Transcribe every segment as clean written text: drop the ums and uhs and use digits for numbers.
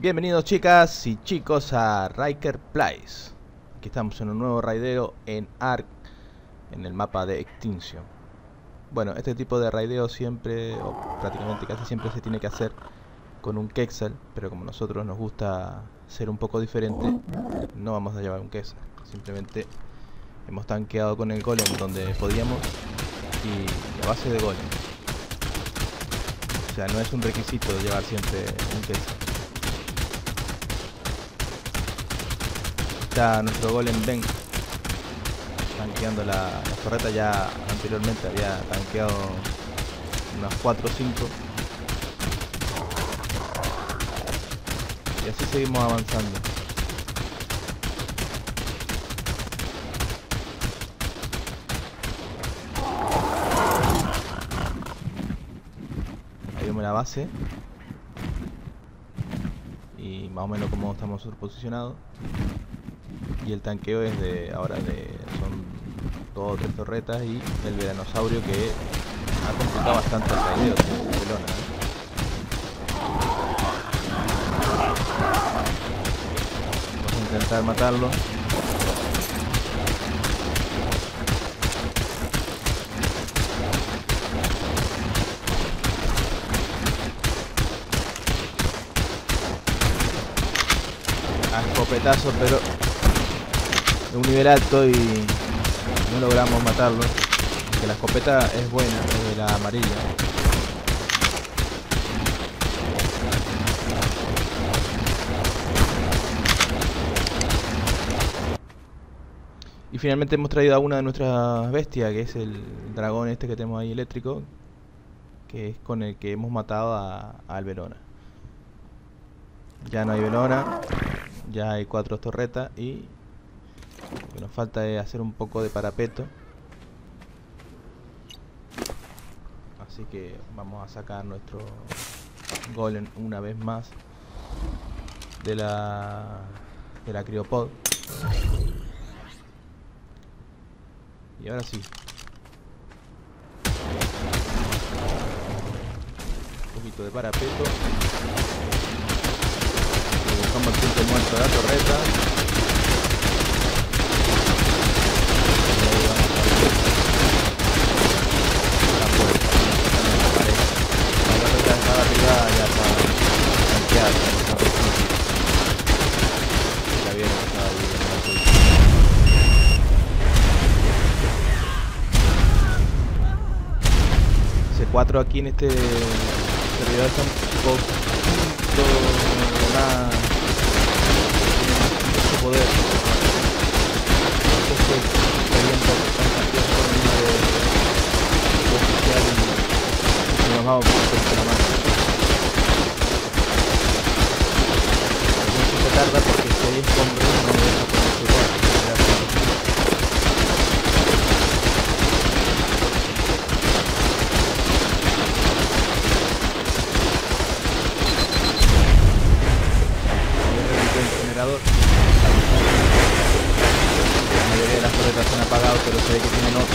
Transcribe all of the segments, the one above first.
Bienvenidos chicas y chicos a Ryker Plays. Aquí estamos en un nuevo raideo en Ark, en el mapa de Extinction. Bueno, este tipo de raideo siempre, o prácticamente casi siempre, se tiene que hacer con un Quetzal, pero como a nosotros nos gusta ser un poco diferente, no vamos a llevar un Quetzal. Simplemente hemos tanqueado con el golem donde podíamos y a base de golem. O sea, no es un requisito llevar siempre un Quetzal. Está nuestro golem Ben tanqueando la torreta. Ya anteriormente había tanqueado unas 4 o 5 y así seguimos avanzando. Ahí vemos la base y más o menos cómo estamos posicionados. Y el tanqueo es de ahora son 2 o 3 torretas y el veranosaurio que ha complicado bastante el raideo de Barcelona, Vamos a intentar matarlo. A escopetazo, pero de un nivel alto y no logramos matarlo. Aunque la escopeta es buena, es de la amarilla. Y finalmente hemos traído a una de nuestras bestias, que es el dragón este que tenemos ahí eléctrico, que es con el que hemos matado al Verona. Ya no hay Verona, ya hay 4 torretas y lo que nos falta es hacer un poco de parapeto. Así que vamos a sacar nuestro golem una vez más de la criopod. Y ahora sí, un poquito de parapeto. Y buscamos el punto muerto de la torreta. C4 aquí en este servidor está un poquito más, tiene mucho poder. Entonces sería importante por línea de oficial y nos vamos por la mano. No se tarda porque si hay escombros no me deja poner C4. La mayoría de las torretas se han apagado, pero se ve que tienen otro.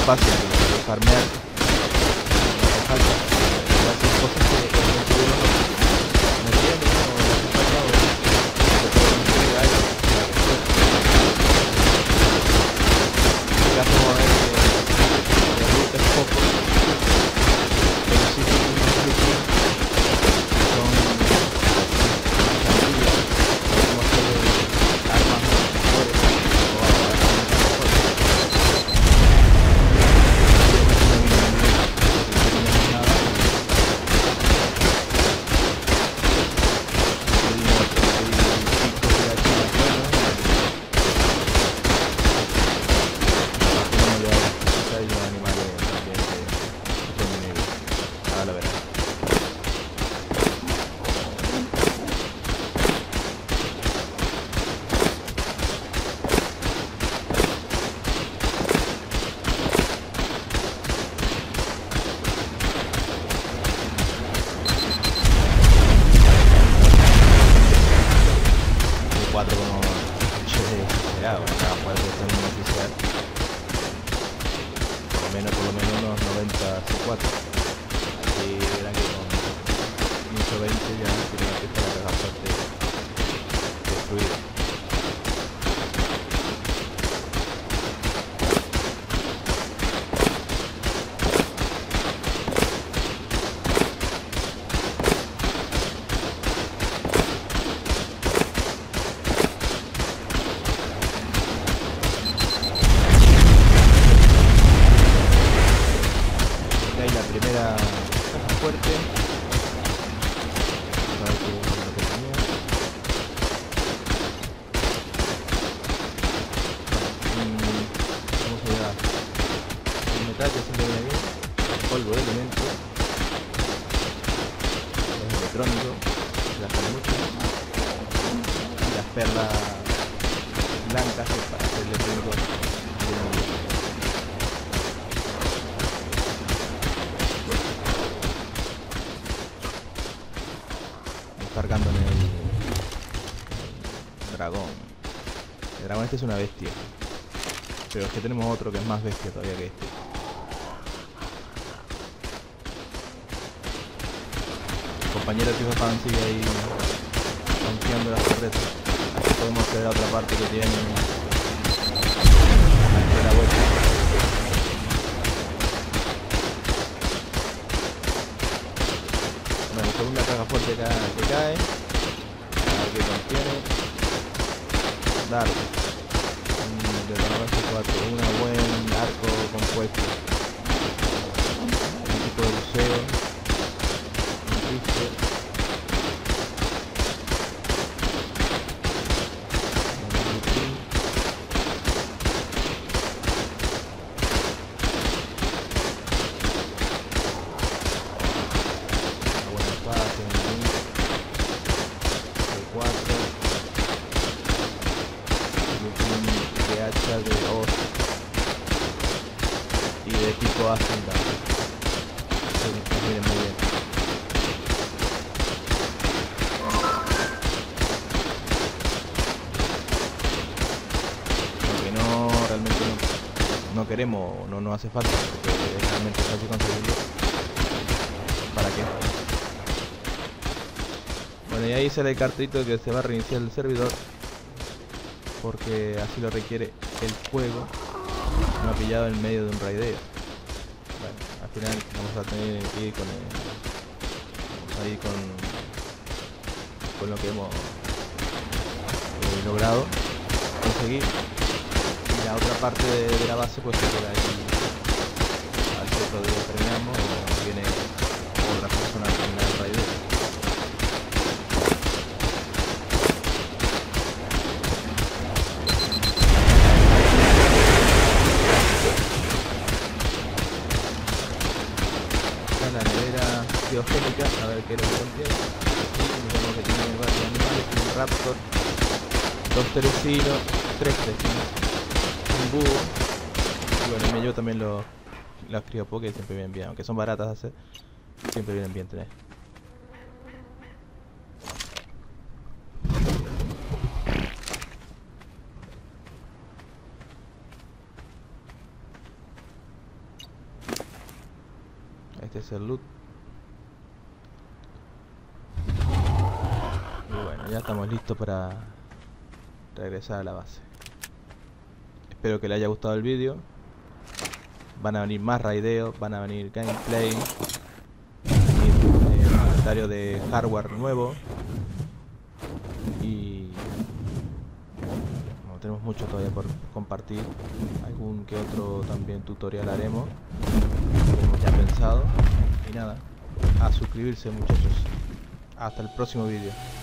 fácil de farmear. No falta hacer cosas que uno no tiene o le hace falta o le puede conseguir algo. En este caso vamos a ver que el loot es poco, pero sí son unos looting que son sencillos, como hacer armas mejores o armas por lo menos unos 90 C4. Así verán que con 120 ya tiene que estar la caja fuerte destruida. Primera caja fuerte. A ver qué es lo que tenía. Vamos a ver el metal que siempre viene bien. El polvo de elemento. Los electrónicos, que las salen mucho. Y las perlas blancas que para hacer electrónicos vienen bien. Cargando en el dragón. El dragón este es una bestia, pero es que tenemos otro que es más bestia todavía que este. El compañero Tifa Pan sigue ahí confiando las torretas. Así podemos acceder a otra parte que tiene a la vuelta. Bueno, segunda caja fuerte que cae. A ver qué contiene. Dardo. De C4. Un buen arco compuesto. Un tipo de buceo. Un rifle. De os y de tipo Ascenda. Miren muy bien. Lo que no realmente no queremos, no nos hace falta, porque es realmente fácil conseguirlo. ¿Para qué? Bueno, y ahí sale el cartelito que se va a reiniciar el servidor, porque así lo requiere el juego. Me ha pillado en medio de un raideo. Bueno, al final vamos a tener que ir con lo que hemos logrado conseguir. Y la otra parte de la base pues se queda ahí al que otro día terminamos o viene otra persona a terminar el raideo. La nevera biogénica, a ver qué es lo que contiene. Y miramos que tiene varios animales, un raptor, 2 teresinos, 3 teresinos, un búho. Y bueno, yo también las criopoke siempre vienen bien, aunque son baratas de hacer, siempre vienen bien tener. Este es el loot. Y bueno, ya estamos listos para regresar a la base. Espero que les haya gustado el vídeo. Van a venir más raideos, van a venir gameplay, comentario de hardware nuevo. Y bueno, tenemos mucho todavía por compartir. Algún que otro también tutorial haremos, tenemos ya pensado. Y nada, a suscribirse, muchachos. Hasta el próximo vídeo.